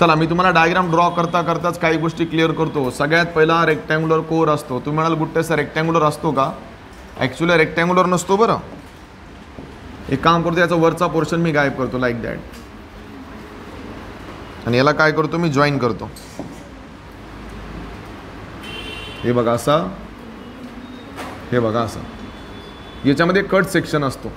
चला मी तुम्हाला diagram draw करता करताच काही गोष्टी क्लिअर करतो. सगळ्यात पहिला रेक्टँग्युलर कोर असतो. तुम्ही म्हणाल गुट्टे सर रेक्टँग्युलर असतो का? ॲक्च्युली रेक्टँग्युलर नसतो बरं. एक काम करतो, याचा वरचा पोर्शन मी गायब करतो लाईक दॅट, आणि याला काय करतो मी जॉईन करतो. हे बघा असा, हे बघा असं. याच्यामध्ये कट सेक्शन असतो.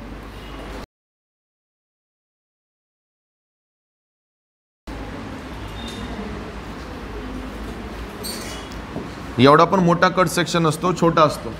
एवढा पण मोठा कट सेक्शन असतो, छोटा असतो.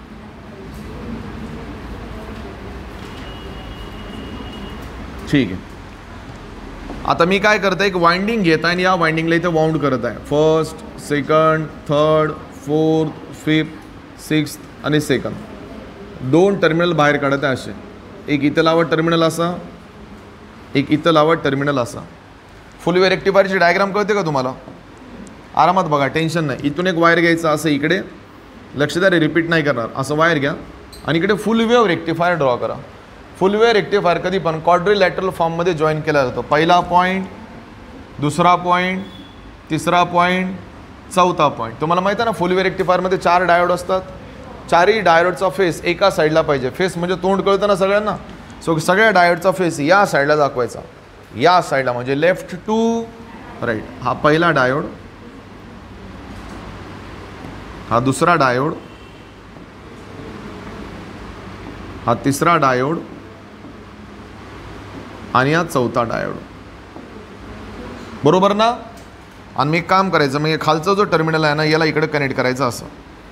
ठीक आहे. आता मी काय करत आहे, एक वाइंडिंग घेत आहे आणि या वाइंडिंगला इथे वाउंड करत आहे. First, second, third, fourth, fifth, sixth आणि सेकंड. 2 टर्मिनल बाहेर काढत आहे असे. एक इथं लावत टर्मिनल असा, एक इथं लावत टर्मिनल असा. फुल वेव्ह रेक्टिफायरची डायग्राम कळते का तुम्हाला? आरामात बघा, टेन्शन नाही. इथून एक वायर घ्यायचं असं, इकडे लक्ष द्या, रिपीट नाही करणार, असं वायर घ्या आणि इकडे फुल वेव्ह रेक्टिफायर ड्रॉ करा. फुल वेव्ह रेक्टिफायर कधी पण क्वाड्रिलॅटरल फॉर्ममध्ये जॉईन केला जातो. पहिला पॉईंट, दुसरा पॉईंट, तिसरा पॉईंट, चौथा पॉईंट. तुम्हाला माहिती आहे ना, फुल वेव्ह रेक्टिफायरमध्ये 4 डायोड असतात. 4ही डायोडचा फेस एका साईडला पाहिजे. फेस म्हणजे तोंड कळतं ना सगळ्यांना. सो सगळ्या डायोडचा फेस या साईडला दाखवायचा, या साईडला म्हणजे लेफ्ट टू राईट. हा पहिला डायोड, हा दुसरा डायोड, हा तिसरा डायोड आणि हा चौथा डायोड. बरोबर ना? आणि मी एक काम करायचं, म्हणजे खालचा जो टर्मिनल आहे ना, याला इकडे कनेक्ट करायचं असं.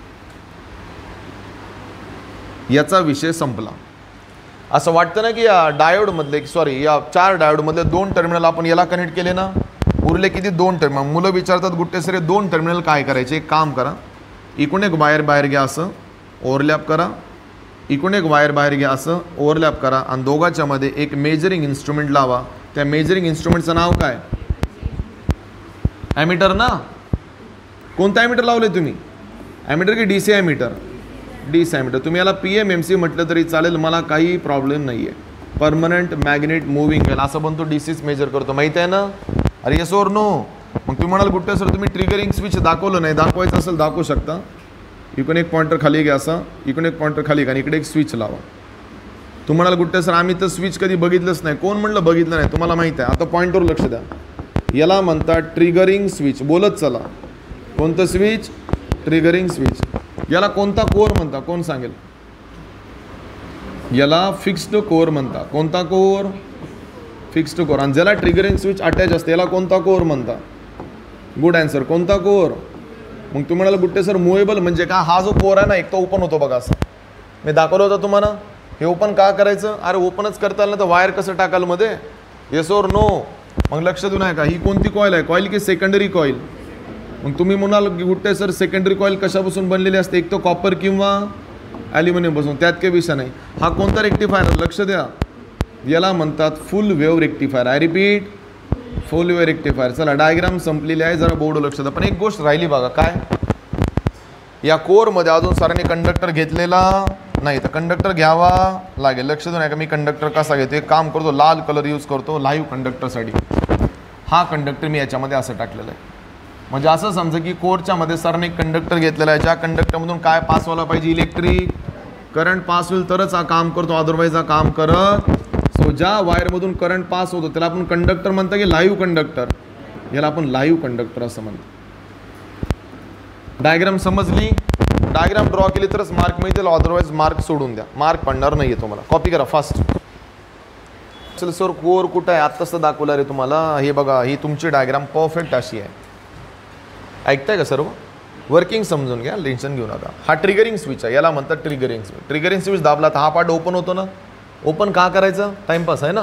याचा विषय संपला. असं वाटतं ना की या डायोडमधले, सॉरी या 4 डायोडमधले 2 टर्मिनल आपण याला कनेक्ट केले ना, उरले किती? 2 टर्मिनल. मुलं विचारतात गुट्टे सर 2 टर्मिनल काय करायचे? एक काम करा, इकडून एक वायर बाहेर घ्या असं, ओव्हरलॅप करा. इकडून एक वायर बाहेर घ्या असं, ओव्हरलॅप करा आणि दोघांच्या मध्ये एक मेजरिंग इन्स्ट्रुमेंट लावा. त्या मेजरिंग इन्स्ट्रुमेंटचं नाव काय? ॲमीटर ना? कोणता ॲमीटर लावले तुम्ही? ॲमीटर की DC ॲमीटर? DC ammeter. तुम्ही याला PMMC म्हटलं तरी चालेल, मला काही प्रॉब्लेम नाही आहे. परमनंट मॅग्नेट मुव्हिंग कॉइल असं पण तो DCच मेजर करतो, माहीत आहे ना? अरे येस और नो? मग तुम्ही म्हणाल गुट्टे सर तुम्ही ट्रिगरिंग स्विच दाखवलं नाही. दाखवायचं असेल दाखवू शकता. इकडून एक पॉइंटर खाली घ्या असा, इकडून एक पॉइंटर खाली घ्या आणि इकडे एक स्विच लावा. तुम्हाला गुट्टे सर आम्ही तर स्विच कधी बघितलंच नाही. कोण म्हणलं बघितलं नाही? तुम्हाला माहिती आहे. आता पॉइंटवर लक्ष द्या. याला म्हणतात ट्रिगरिंग स्विच. बोलत चला, कोणतं स्विच? Triggering switch. याला कोणता कोर म्हणता? कोण सांगेल? याला फिक्स्ड कोर म्हणता. कोणता कोर? Fixed core. आणि ज्याला ट्रिगरिंग स्विच अटॅच असते याला कोणता कोर म्हणता? Good answer. कोणता कोर? मग तुम्ही म्हणाल गुट्टे सर मुवेबल म्हणजे का? हा जो कोर आहे ना, एक तो ओपन होतो बघा असं, मी दाखवलं होतं तुम्हाला. हे ओपन का करायचं? अरे ओपनच करता आलं ना तर वायर कसं टाकाल मध्ये? Yes or no? मग लक्ष देऊ नये का, ही कोणती कॉईल आहे? कॉईल की सेकंडरी कॉईल? मग तुम्ही म्हणाल गुट्टे सर सेकंडरी कॉईल कशापासून बनलेली असते? एक तो कॉपर किंवा ॲल्युमिनियम पासून, त्यात काही विषय नाही. हा कोणता रेक्टिफायर? लक्ष द्या, याला म्हणतात full wave rectifier. I repeat, full wave rectifier. चला डायग्राम संपलेली आहे, जरा बोर्ड लक्ष द्या. पण एक गोष्ट राहिली बघा, काय? या कोरमध्ये अजून सरांनी कंडक्टर घेतलेला नाही, तर कंडक्टर घ्यावा लागेल. लक्ष देऊ नका मी कंडक्टर कसा घेतो. एक काम करतो, लाल कलर यूज करतो लाईव्ह कंडक्टरसाठी. हा कंडक्टर मी याच्यामध्ये असं टाकलेलं आहे, म्हणजे असं समजा की कोरच्या मध्ये सरांनी एक कंडक्टर घेतलेला आहे. ज्या कंडक्टरमधून काय पास व्हायला पाहिजे? इलेक्ट्रिक करंट पास होईल तरच हा काम करतो, अदरवाईज हा काम करत. सो ज्या वायरमधून करंट पास होतो त्याला आपण कंडक्टर म्हणतो की लाईव्ह कंडक्टर. याला आपण लाईव्ह कंडक्टर असं म्हणतो. डायग्राम समजली? डायग्राम ड्रॉ केली तरच मार्क मिळतील, अदरवाईज मार्क सोडून द्या, मार्क पडणार नाही आहे तुम्हाला. कॉपी करा फास्ट. चल सर कोर कुठं आहे? आत्ताच दाखवलं रे तुम्हाला. हे बघा, ही तुमची डायग्राम परफेक्ट अशी आहे. ऐकताय का सर्व? वर्किंग समजून घ्या, टेन्शन घेऊ नका. हा ट्रिगरिंग स्विच आहे, याला म्हणतात ट्रिगरिंग स्विच. ट्रिगरिंग स्विच दाबला तर हा पार्ट ओपन होतो ना. ओपन का करायचं? टाइमपास आहे ना.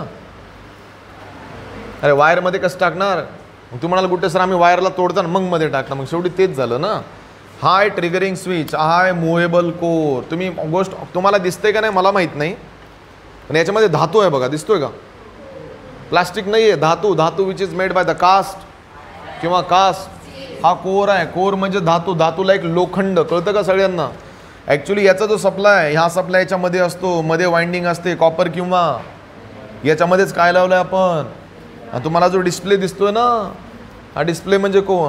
अरे वायरमध्ये कसं टाकणार? मग तुम्हाला कुठे सर आम्ही वायरला तोडताना मग मध्ये टाकणार, मग शेवटी तेच झालं ना. हा आहे ट्रिगरिंग स्विच, हा आहे मुव्हेबल कोर. तुम्ही गोष्ट तुम्हाला दिसते का नाही मला माहीत नाही, पण याच्यामध्ये धातू आहे बघा, दिसतोय का? प्लास्टिक नाही आहे, धातू. धातू which is made by the cast किंवा कास्ट. हा कोर आहे. कोर म्हणजे धातू. धातूला एक लोखंड, कळतं का सगळ्यांना? ॲक्च्युली याचा जो सप्लाय आहे, ह्या सप्लाय याच्यामध्ये असतो, मध्ये वाइंडिंग असते कॉपर किंवा याच्यामध्येच काय लावलं आहे आपण? तुम्हाला जो डिस्प्ले दिसतोय ना, हा डिस्प्ले म्हणजे कोण?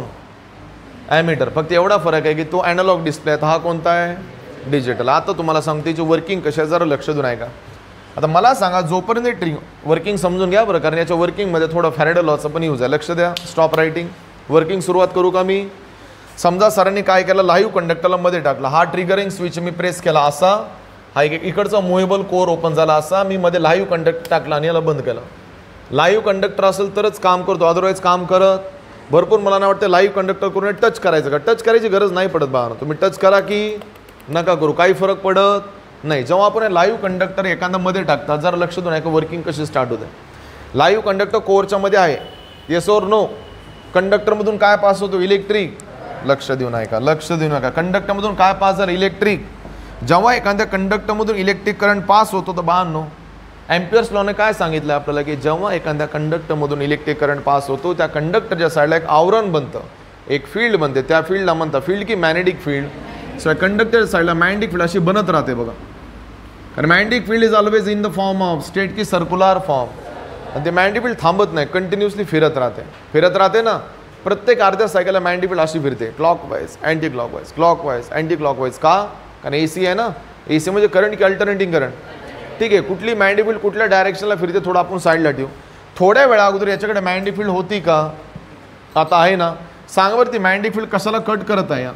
ॲमीटर. फक्त एवढा फरक आहे की तो ॲनालॉग डिस्प्ले आहे, हा कोणता आहे? डिजिटल. आता तुम्हाला सांगते याची वर्किंग कशा, जरा लक्ष देऊन आहे का. आता मला सांगा, जोपर्यंत वर्किंग समजून घ्या बरं, कारण याच्या वर्किंगमध्ये थोडं फॅरेडे लॉचं पण यूज आहे. लक्ष द्या. Stop writing. वर्किंग सुरुवात करू का मी? समजा सरांनी काय केलं, लाईव्ह कंडक्टरला मध्ये टाकला. हा ट्रिगरिंग स्विच मी प्रेस केला असा, हा इकडचा मुव्हेबल कोर ओपन झाला असा, मी मध्ये लाईव्ह कंडक्टर टाकला आणि याला बंद केलं. लाईव्ह कंडक्टर असेल तरच काम करतो, अदरवाईज काम करत. भरपूर मला नाही वाटतं लाईव्ह कंडक्टर करून टच करायचं का? टच करायची गरज नाही पडत बा. तुम्ही टच करा की नका करू, काही फरक पडत नाही. जेव्हा आपण लाईव्ह कंडक्टर एखादा मध्ये टाकतात, जरा लक्ष देऊन ऐका वर्किंग कशी स्टार्ट होते. लाईव्ह कंडक्टर कोरच्या मध्ये आहे, येस और नो. कंडक्टरमधून काय पास होतो? इलेक्ट्रिक. लक्ष देऊन ऐका, लक्ष देऊन ऐका. कंडक्टरमधून काय पास झालं? इलेक्ट्रिक. जेव्हा एखाद्या कंडक्टरमधून इलेक्ट्रिक करंट पास होतो तर बाळांनो, एम्पियर्स लॉने काय सांगितलं आपल्याला की जेव्हा एखाद्या कंडक्टरमधून इलेक्ट्रिक करंट पास होतो, त्या कंडक्टरच्या साईडला एक आवरण बनतं, एक फील्ड बनते. त्या फील्डला म्हणतात फील्ड की मॅग्नेटिक फील्ड. सो कंडक्टरच्या साईडला मॅग्नेटिक फील्ड अशी बनत राहते बघा. कारण magnetic field is always in the form of state की सर्क्युलर फॉर्म. आणि ते मॅग्नेटिक फील्ड थांबत नाही, कंटिन्युअसली फिरत राहते. फिरत राहते ना. प्रत्येक अर्ध्या सायकलला मॅग्नेटिक फील्ड अशी फिरते, clockwise, anti clockwise, clockwise, anti clockwise. का? कारण एसी आहे ना. एसी म्हणजे करंट की अल्टरनेटिंग करंट. ठीक आहे. कुठली मॅग्नेटिक फील्ड कुठल्या डायरेक्शनला फिरते थोडं आपण साईडला ठेवू. थोड्या वेळा अगोदर याच्याकडे मॅग्नेटिक फील्ड होती का? आता आहे ना. सांगा बरं ती मॅग्नेटिक फील्ड कशाला कट करत आहे? या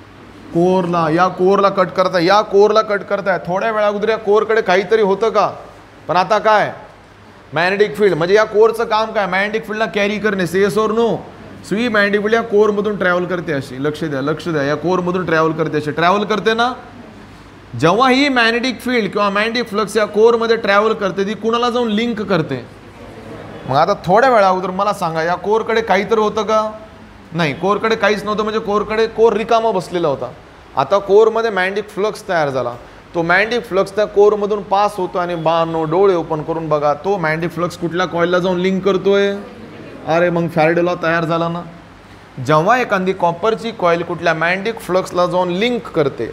कोरला, या कोरला कट करत आहे, या कोरला कट करत आहे. थोड्या वेळा अगोदर या कोरकडे काहीतरी होतं का? पण आता काय? Magnetic field. म्हणजे या कोरचं काम काय? मॅग्नेटिक फील्डला कॅरी करणे. Yes or no? सो ही मॅग्नेटिक फील्ड या कोरमधून ट्रॅव्हल करते अशी. लक्ष द्या, लक्ष द्या. या कोरमधून ट्रॅव्हल करते अशी. ट्रॅव्हल करते ना. जेव्हा ही मॅग्नेटिक फील्ड किंवा मॅग्नेटिक फ्लक्स या कोरमध्ये ट्रॅव्हल करते, ती कुणाला जाऊन लिंक करते? मग आता थोड्या वेळा अगोदर मला सांगा, या कोरकडे काहीतरी होतं का? नाही, कोरकडे काहीच नव्हतं. म्हणजे कोर रिकामा बसलेला होता. आता कोरमध्ये मॅग्नेटिक फ्लक्स तयार झाला. तो मॅग्नेटिक फ्लक्स त्या कोरमधून पास होतो आणि बानो डोळे ओपन करून बघा, तो मॅग्नेटिक फ्लक्स कुठल्या कॉइलला जाऊन लिंक करतोय? अरे मग फॅरेडे लॉ तयार झाला ना. जेव्हा एखादी कॉपरची कॉइल कुठल्या मॅग्नेटिक फ्लक्सला जाऊन लिंक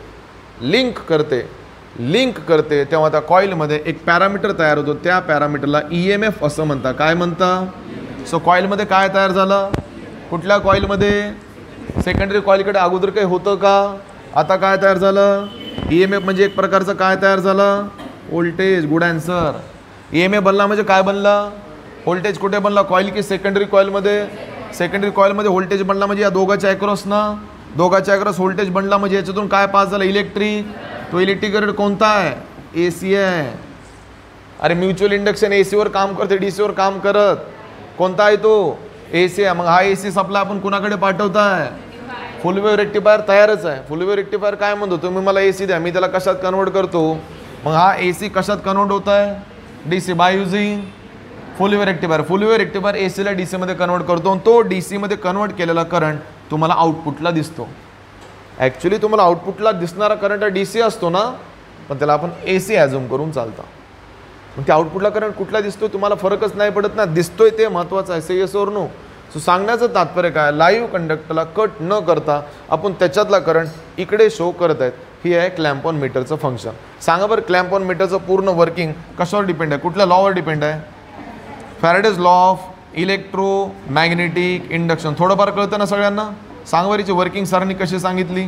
करते तेव्हा त्या कॉइलमध्ये एक पॅरामीटर तयार होतो. त्या पॅरामीटरला EMF असं म्हणतात. काय म्हणता? सो कॉइलमध्ये काय तयार झालं? कुठल्या कॉइलमध्ये? सेकंडरी कॉइलकडे अगोदर काही होतं का? आता काय तयार झालं? EMF म्हणजे एक प्रकारचं काय तयार झालं? व्होल्टेज. Good answer. EMF बनला म्हणजे काय बनला? व्होल्टेज. कुठे बनला? कॉइल की सेकंडरी कॉइलमध्ये? सेकंडरी कॉइलमध्ये व्होल्टेज बनला म्हणजे या दोघांच्या अक्रॉस ना. दोघांच्या अक्रॉस व्होल्टेज बनला म्हणजे याच्यातून काय पास झालं? इलेक्ट्रिक. तो इलेक्ट्रिक करंट कोणता आहे? AC आहे. अरे म्युच्युअल इंडक्शन एसीवर काम करते, डीसीवर काम करत. कोणता आहे तो? AC आहे. मग हा AC सप्लाय आपण कुणाकडे पाठवताय? फुल वेव्ह रेक्टिफायर तयारच आहे. फुल वेव्ह रेक्टिफायर काय म्हणतो? तुम्ही मला AC द्या, मी त्याला कशात कन्वर्ट करतो. मग हा AC कशात कन्वर्ट होत आहे? DC by using full wave rectifier. Full wave rectifier AC ला DC मध्ये कन्वर्ट करतो. तो DC मध्ये कन्वर्ट केलेला करंट तुम्हाला आउटपुटला दिसतो. ॲक्च्युली तुम्हाला आउटपुटला दिसणारा करंट DC असतो ना, पण त्याला आपण AC ॲझ्युम करून चालतं. मग ते आउटपुटला करंट कुठला दिसतोय तुम्हाला फरकच नाही पडत ना. दिसतोय ते महत्त्वाचं आहे. Say yes or no? So सांगण्याचं तात्पर्य काय? लाईव्ह कंडक्टरला कट न करता आपण त्याच्यातला करंट इकडे शो करत आहेत. ही आहे क्लॅम्प ऑन मीटरचं फंक्शन. सांगा बरं, क्लॅम्प ऑन मीटरचं पूर्ण वर्किंग कशावर डिपेंड आहे? कुठल्या लॉवर डिपेंड आहे? Faraday's law of electromagnetic induction. थोडंफार कळतं ना सगळ्यांना? सांगवारीची वर्किंग सरांनी कशी सांगितली?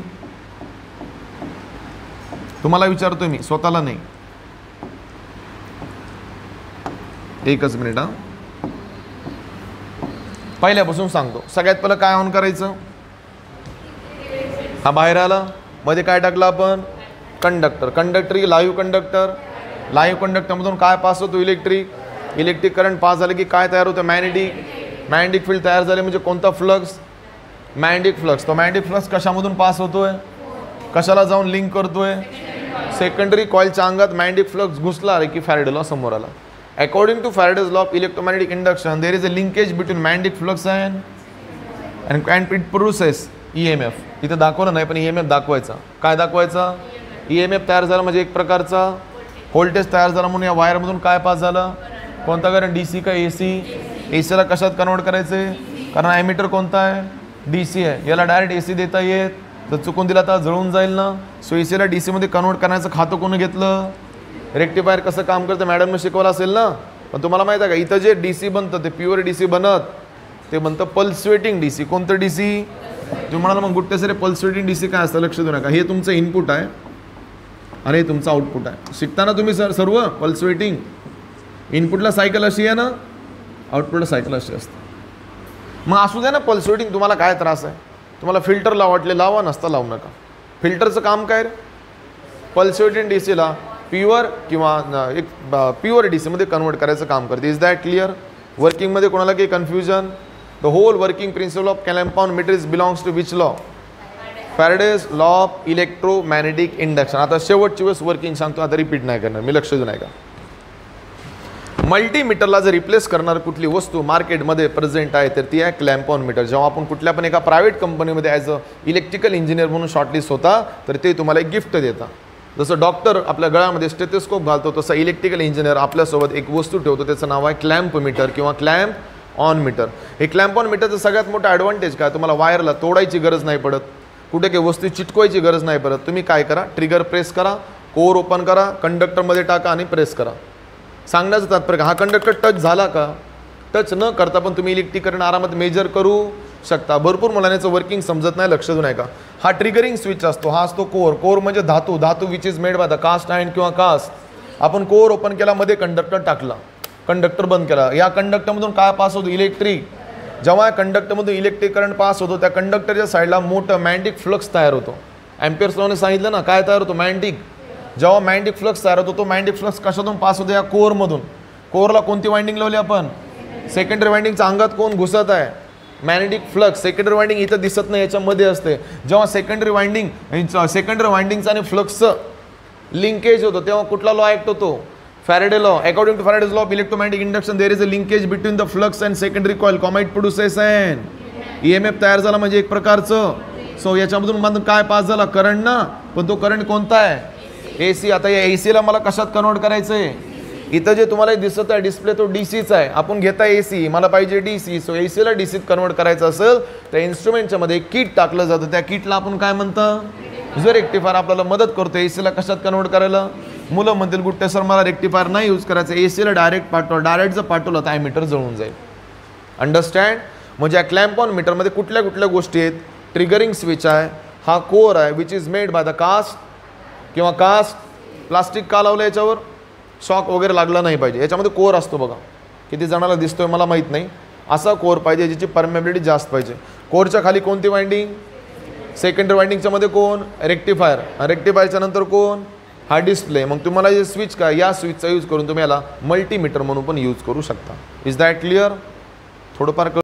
तुम्हाला विचारतोय मी, स्वतःला नाही. एकच मिनिट हा. पहिल्यापासून सांगतो. सगळ्यात पहिलं काय ऑन करायचं? हा बाहेर आला. मध्ये काय टाकलं आपण? कंडक्टर. कंडक्टर की लाईव्ह कंडक्टर. लाईव्ह कंडक्टरमधून काय पास होतो? इलेक्ट्रिक. इलेक्ट्रिक करंट पास झाले की काय तयार होतं? मॅग्नेटिक फील्ड तयार झाले म्हणजे कोणता फ्लक्स? Magnetic flux. तो मॅग्नेटिक फ्लक्स कशामधून पास होतोय? कशाला जाऊन लिंक करतोय? सेकंडरी कॉइलच्या अंगात मॅग्नेटिक फ्लक्स घुसला की फॅरेडे लॉ समोर आला. According to Faraday's law of electromagnetic induction, there is a linkage between magnetic flux and it produces EMF. इथे दाखवलं नाही पण EMF दाखवायचा. काय दाखवायचा? EMF तयार झाला म्हणजे एक प्रकारचा व्होल्टेज तयार झाला म्हणून या वायरमधून काय पास झालं? कोणता करंट? DC का AC? ACला कशात कन्वर्ट करायचे? कारण ॲमीटर कोणता आहे? DC आहे. याला डायरेक्ट AC देता येत, तर चुकून दिला तर जळून जाईल ना. सो ACला DC मध्ये कन्वर्ट करण्याचं खातं कोणी घेतलं? रेक्टिफायर कसं काम करतं मॅडमने शिकवलं असेल ना. पण तुम्हाला माहिती आहे का इथं जे DC बनतं ते प्युअर DC बनत ते बनतं पल्सवेटिंग DC. कोणतं DC? तुम्ही म्हणाला मग गुट्टे सर पल्सवेटिंग DC काय असतं? लक्ष देऊ नका. हे तुमचं इनपुट आहे आणि हे तुमचं आउटपुट आहे. शिकताना तुम्ही सर्व पल्सवेटिंग इनपुटला सायकल अशी आहे ना, आउटपुटला सायकल अशी असते. मग असू द्या ना पल्सवेटिंग. तुम्हाला काय त्रास आहे? तुम्हाला फिल्टर वाटले लावा, नसता लावू नका. फिल्टरचं काम काय रे? पल्सवेटिंग DCला प्युअर किंवा एक प्युअर DC मध्ये कन्वर्ट करायचं काम करते. Is that clear? वर्किंगमध्ये कोणाला काही confusion? The whole working principle of clamp on meter belongs to which law? Faraday's law of electromagnetic induction. आता शेवटची वेळेस वर्किंग सांगतो, आता रिपीट नाही करणार मी, लक्ष देऊ नका. मल्टीमीटरला जर रिप्लेस करणार कुठली वस्तू मार्केटमध्ये प्रेझेंट आहे तर ती आहे क्लॅम्पॉन मीटर. जेव्हा आपण कुठल्या पण एका प्रायव्हेट कंपनीमध्ये ॲज अ इलेक्ट्रिकल इंजिनियर म्हणून शॉर्टलिस्ट होता तर ते तुम्हाला एक गिफ्ट देतात. जसं डॉक्टर आपल्या गळ्यामध्ये स्टेथोस्कोप घालतो तसं इलेक्ट्रिकल इंजिनियर आपल्यासोबत एक वस्तू ठेवतो, त्याचं नाव आहे क्लॅम्प मीटर किंवा क्लॅम्प ऑन मीटर. हे क्लॅम्प ऑन मीटरचं सगळ्यात मोठा ॲडव्हान्टेज काय? तुम्हाला वायरला तोडायची गरज नाही पडत, कुठे काही वस्तू चिटकवायची गरज नाही पडत. तुम्ही काय करा, ट्रिगर प्रेस करा, कोर ओपन करा, कंडक्टरमध्ये टाका आणि प्रेस करा. सांगण्याचं तात्पर्य का हा कंडक्टर टच झाला का? टच न करता पण तुम्ही इलेक्ट्रिक करंट आरामात मेजर करू शकता. भरपूर मुलांना याचं वर्किंग समजत नाही, लक्ष देऊ नका. हा ट्रिगरिंग स्विच असतो, हा असतो कोर. कोर म्हणजे धातू, धातू which is made by the cast iron किंवा कास्ट. आपण कोर ओपन केला, मध्ये कंडक्टर टाकला, कंडक्टर बंद केला. या कंडक्टरमधून काय पास होतो? इलेक्ट्रिक. जेव्हा कंडक्टरमधून इलेक्ट्रिक करंट पास होतो त्या कंडक्टरच्या साईडला मोठं मॅग्नेटिक फ्लक्स तयार होतो. एम्पियर्स लॉने सांगितलं ना काय तयार होतो? मॅग्नेटिक. जेव्हा मॅग्नेटिक फ्लक्स तयार होतो तो मॅग्नेटिक फ्लक्स कशातून पास होतो? या कोरमधून. कोरला कोणती वाइंडिंग लावली आपण? सेकंडरी वाइंडिंगच्या अंगात कोण घुसत आहे? Magnetic flux. सेकंडरी वाइंडिंग इथं दिसत नाही, याच्यामध्ये असते. जेव्हा सेकंडरी वाइंडिंगचं आणि फ्लक्सचं लिंकेज होतो तेव्हा कुठला लॉ ॲक्ट होतो? Faraday law. According to Faraday's law of electromagnetic induction there is a linkage between the flux and secondary coil. Comet produces and EMF तयार झाला म्हणजे एक प्रकारचं. सो याच्यामधून काय पास झाला? करंट ना. पण तो करंट कोणता आहे? AC. आता या AC ला मला कशात कन्वर्ट करायचं आहे? इथं जे तुम्हाला दिसत आहे डिस्प्ले तो DCच आहे. आपण घेता AC, मला पाहिजे DC. सो AC ला DCत कन्वर्ट करायचं असेल तर इन्स्ट्रुमेंटच्या मध्ये किट टाकलं जातं. त्या किटला आपण काय म्हणतं? जो रेक्टिफायर आपल्याला मदत करतो AC ला कशात कन्वर्ट करायला. मुलं म्हणतील गुट्टे सर मला रेक्टिफायर नाही यूज करायचं, AC ला डायरेक्ट पाठवा. डायरेक्ट जर पाठवलं तर मीटर जळून जाईल. अंडरस्टँड? म्हणजे या क्लॅम्प ऑन मीटरमध्ये कुठल्या कुठल्या गोष्टी आहेत? ट्रिगरिंग स्विच आहे, हा कोर आहे which is made by the cast किंवा कास्ट. प्लास्टिक का लावलं याच्यावर? शॉक वगैरे लागला नाही पाहिजे. याच्यामध्ये कोर असतो बघा, किती जणाला दिसतोय मला माहीत नाही. असा कोर पाहिजे ज्याची परमेबिलिटी जास्त पाहिजे. कोरच्या खाली कोणती वाइंडिंग? सेकंडरी वाइंडिंगच्या मध्ये कोण? रेक्टिफायर. रेक्टिफायरच्या नंतर कोण? हा डिस्प्ले. मग तुम्हाला जे स्विच काय, या स्विचचा यूज करून तुम्ही याला मल्टीमीटर म्हणून पण यूज करू शकता. Is that clear? थोडंफार